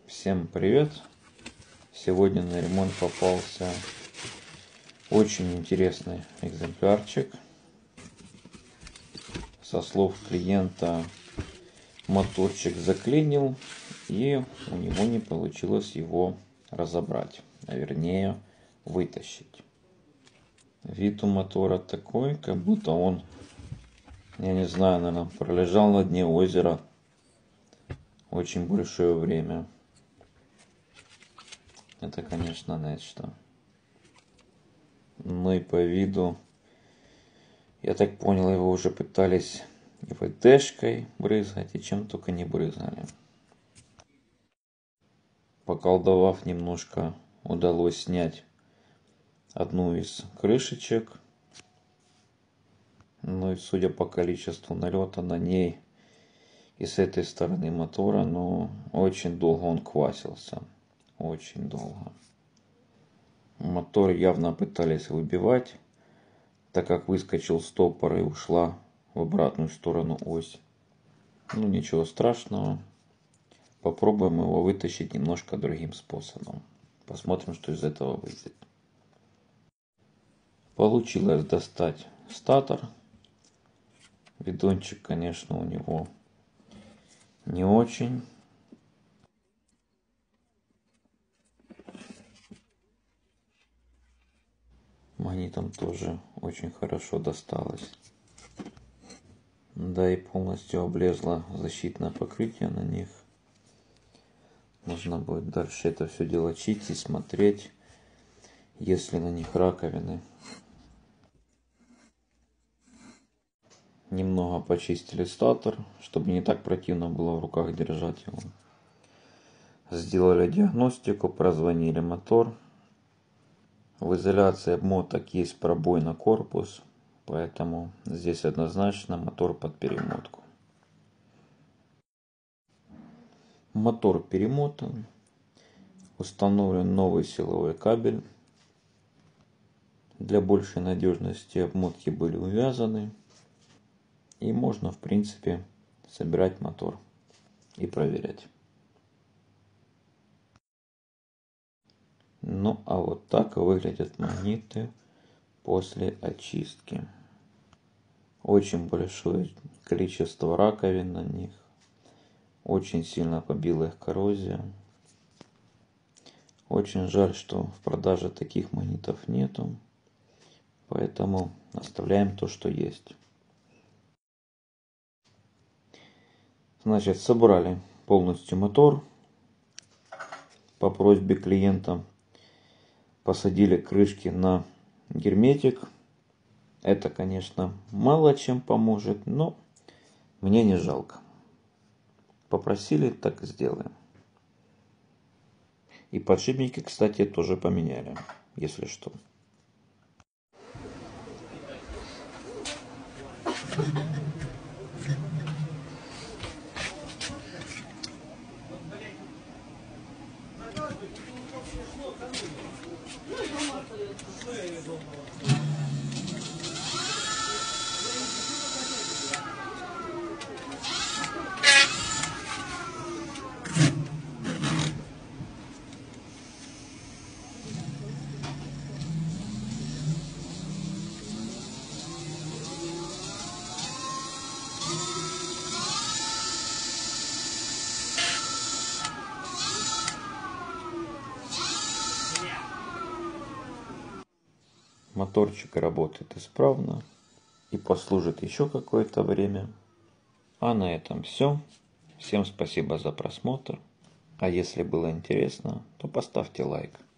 Всем привет! Сегодня на ремонт попался очень интересный экземплярчик. Со слов клиента, моторчик заклинил, и у него не получилось его разобрать, а вернее вытащить. Вид у мотора такой, как будто он, я не знаю, наверное, пролежал на дне озера очень большое время. Это, конечно, нечто. Ну и по виду, я так понял, его уже пытались и ВДшкой брызгать, и чем только не брызгали. Поколдовав немножко, удалось снять одну из крышечек. Ну и судя по количеству налета на ней и с этой стороны мотора, очень долго он квасился. Очень долго. Мотор явно пытались выбивать, так как выскочил стопор и ушла в обратную сторону ось. Ничего страшного. Попробуем его вытащить немножко другим способом. Посмотрим, что из этого выйдет. Получилось достать статор. Бидончик, конечно, у него не очень. Магнитам тоже очень хорошо досталось. Да и полностью облезло защитное покрытие на них. Нужно будет дальше это все дело чистить, смотреть, есть ли на них раковины. Немного почистили статор, чтобы не так противно было в руках держать его. Сделали диагностику, прозвонили мотор. В изоляции обмоток есть пробой на корпус, поэтому здесь однозначно мотор под перемотку. Мотор перемотан. Установлен новый силовой кабель. Для большей надежности обмотки были увязаны. И можно, в принципе, собирать мотор и проверять. А вот так выглядят магниты после очистки. Очень большое количество раковин на них. Очень сильно побила их коррозия. Очень жаль, что в продаже таких магнитов нету. Поэтому оставляем то, что есть. Значит, собрали полностью мотор. По просьбе клиента посадили крышки на герметик. Это, конечно, мало чем поможет, но мне не жалко. Попросили, так и сделаем. И подшипники, кстати, тоже поменяли, если что. Моторчик работает исправно и послужит еще какое-то время. А на этом все. Всем спасибо за просмотр. А если было интересно, то поставьте лайк.